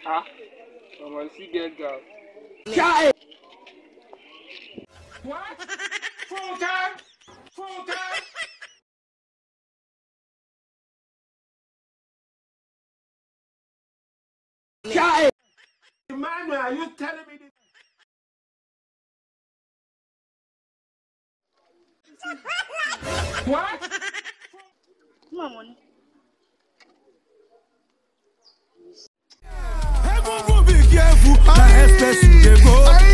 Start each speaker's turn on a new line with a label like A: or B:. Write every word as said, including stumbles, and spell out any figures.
A: Ah, I'm a see get girl.
B: Shut it!
A: What? Full time? Full time?
B: Shut it!
A: Emmanuel, are you telling me this? What?
C: My money.
D: Be careful, I expect you to go.